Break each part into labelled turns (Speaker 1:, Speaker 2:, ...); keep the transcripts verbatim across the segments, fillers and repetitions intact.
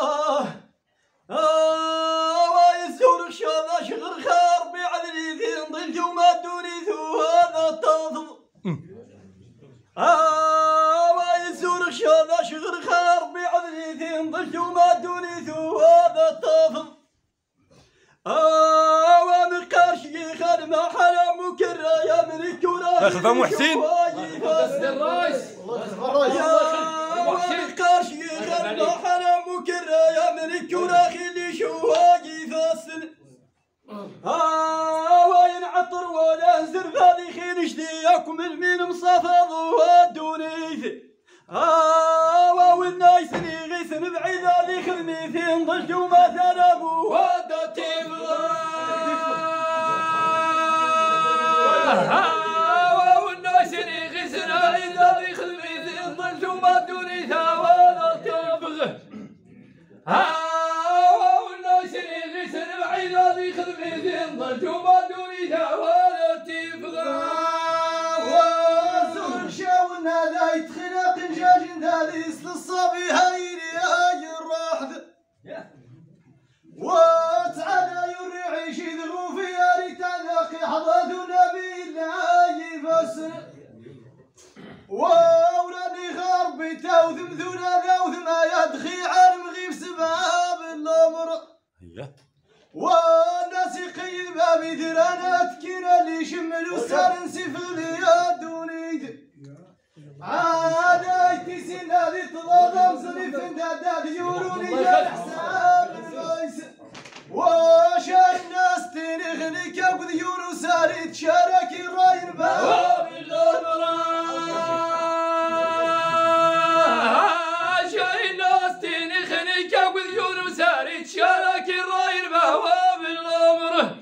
Speaker 1: آه آه ويزور شذا شغر خار بعدلي في ضل وما دوني ذو هذا الطفل آه ويزور شذا شغر خار بعدلي في ضل وما دوني ذو هذا الطفل آه ومقار شيخ ما حلا مكرا يا ملك ولا
Speaker 2: خلفه محسن
Speaker 3: الرايس
Speaker 1: ومقار شيخ ما حلا مكرا يا ملك ولا خلي شواقي فاسن آه وين عطر ولا انزر فهذي خيل شديكم المين مصافض ودوني آه والنايس يغيثن بعيد اللي خذني في ضج وما ثلبوا ودتي والناس يغيثن بعيد اللي خذني في ضج وما دوني ثوالتي بغه والناس يغيثن بعيد اللي خذني في ضج وما دوني ثوالتي بغه وزور شاونا لا يتخلق نجاج داليس للصبي هايري هاي الراحد وتعالى يوري عيش يدغو في ياري تلاقي حضاد نبي الله يفسر وولاني غربي تاوثم ذونا ذاوثم يدخي عالم غيب سباب الامر والناس يقيد بابي درانات كينا اللي شملوا سار نسيف اليد ونيد عاد يتسين هذه تضادم صريف انداد يوروني يا حساب الفايس وشا الناس تنغني كاب ذيور وساري تشارك الراين باب الامر شا الناس تنغني كاب ذيور وساري تشارك الراين باب الامر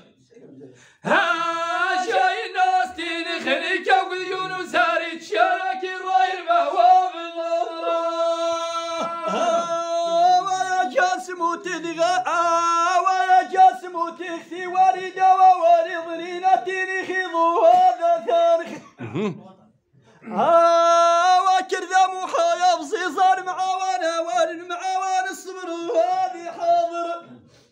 Speaker 1: ها شا الناس تنغني كاب ذيور وساري تشارك الراين باب الامر ويا جاسم تدغى ويا تختي والد ووالد رينتي خيضو هذا ثارخ ها وكرذا محايا بصيصار معاوانا وان معاوان الصبر وهذه حاضر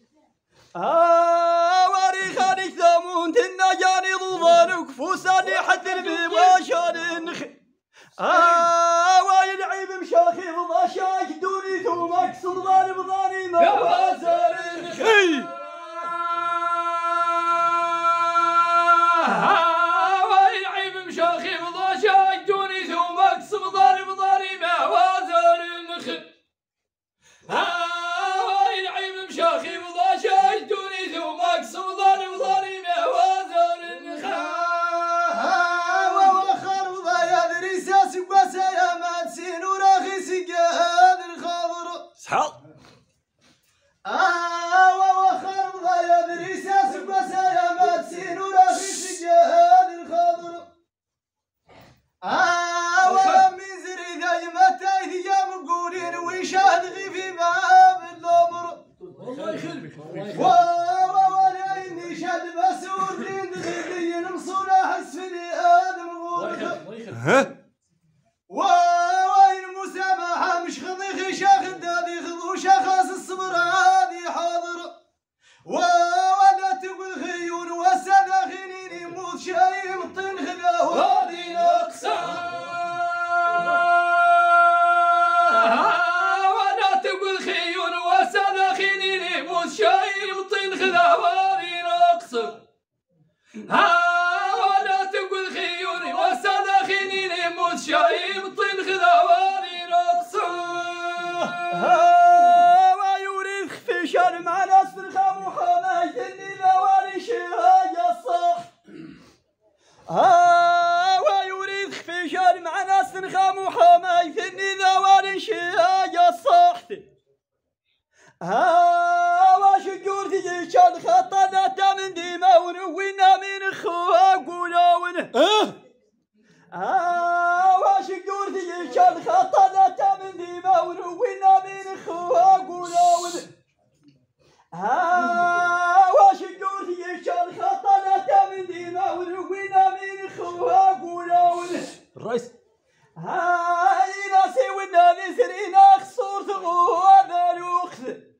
Speaker 1: ها وري خاني ثامون تنا جاني ضوضان وكفوساني حد البيب وشان نخ ها ويلعب مشاخي ضا شاك دوني ثم اكسر ضارب ضاني ما وازار نخ ويلعب مشاخي ضا شاك دوني ثم اكسر ضارب ضاني ما وازار نخ ويلعب مشاخي ضا شاك دوني ثم اكسر ضارب ضاني ما وازار نخ وخر ضايا دريساس وسايا ما تسين وراخي سقاد الخضر
Speaker 2: صحاب
Speaker 1: آه وخر ضايا دريساس وسايا ما تسين وراخي سقاد الخضر آه ومن زري ذاي متى يا مقولين ويشاهد غي في باب الامر
Speaker 3: الله يخليك
Speaker 1: ولا اني شاد بسور لين ذي مصونا حس في ادم غورك وين مسامحه مش خذي شاخ دادي خذو شخص الصبر هادي حاضر ولا تقول خيون وسنا خينين يموت شاي مطين خذا وهادي نقصا ولا تقول خيون وسنا خينين يموت شاي مطين خذا وهادي نقصا ولا تقول خيون وسنا خينين يموت شاي مطين خذا وهادي نقصا ويوريث في شرم على استرخام وحماية النذوان شهاية الصح ويوريث في شرم على استرخام وحماية النذوان شهاية الصح وشجور تجي شان خطنا من ديمون وينا من خوا قولون وشجور تجي شان خطنا من ديمون وينا من خوا قولون وشجور تجي شان خطنا من ديمون وينا من خوا قولون
Speaker 2: الرئيس
Speaker 1: هاي ناسي والنادي سرينا خصور ثغو هذا الوقت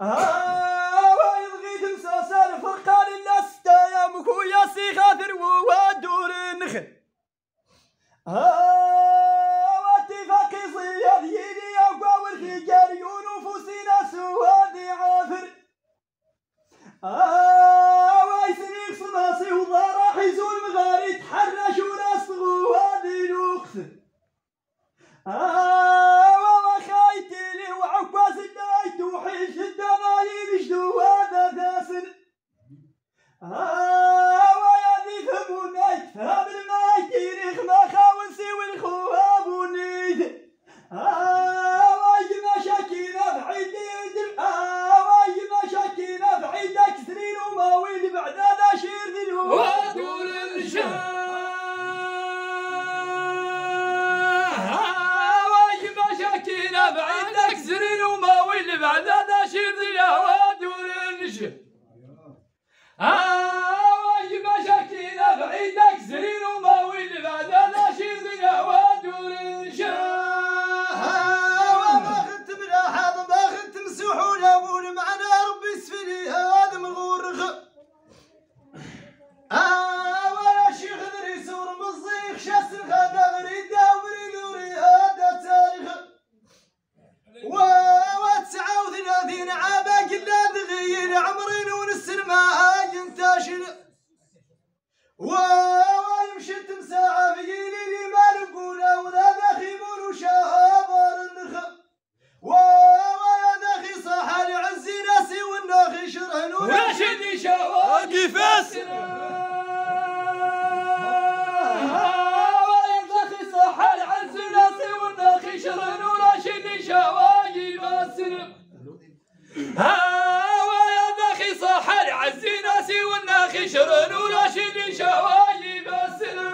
Speaker 1: ويبغي تمساس الفرقان إلا ستة أيام خويا سي خاطر ودور النخل واتفاق صياد يدي أقوى والرجال ونفوسنا سوادي عافر ويسنيك صناصي وضارا حيزون مغاري تحرش وناس غوادي نوخسر وما خايتيني وعكواز النايت وحيش الدمالي بجدو هذا ذاسر ويا ذي فهمو نايت فهم المايتيني خما خاونسي والخواب ونيد واي مشاكينا بعيد واي مشاكينا بعيد كثرين وماويل بعد هذا شير ذنو
Speaker 3: ودور الشام مشاكينا بعيدك زرين وماويل بعد هذا شير ذي ودور النشا واي مشاكينا بعيدك زرين وماويل بعد هذا شير ذي ودور النشا
Speaker 1: وما خدت ملاحظ ما خدت مسوحون ابون معنا ربي يسفلي هذا مغورخ ولا شيخ ذري سور مصيخ شاس الخدا غريد داوري لوري هذا تاريخ وتسعة وثلاثين عابا قلنا دغيل عمرين ونسر ما ينتشر ويمشي تمساعة في لي ما نقوله ولا بخيمون وشابر النخ ويا داخي صاح لعزي ناسي والناخي شرهن
Speaker 3: وراشد شواقي فاسنا ويا داخي صاح لعزي ناسي والناخي شرهن وراشد شواقي فاسنا ويا داخي صاح لعزي ناسي والناخي شرهن وراشد شواقي فاسنا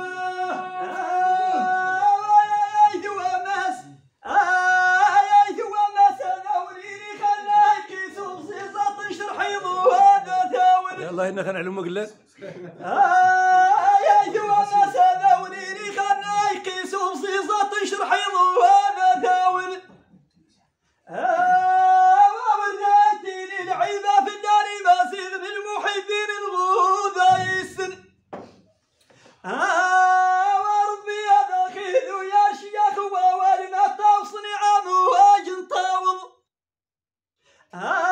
Speaker 2: الله إنك أنا علوم قلت
Speaker 1: يا جوا الناس هذا ونيني خلنا يقيسوا بصيصة تشرح يضو هذا ثاول وردتيني العيبة في الدار باسيغ بالمحبين الغوذا يسن وربي هذا خذوا يا شيخ ووالنا توصني عام واجن طاول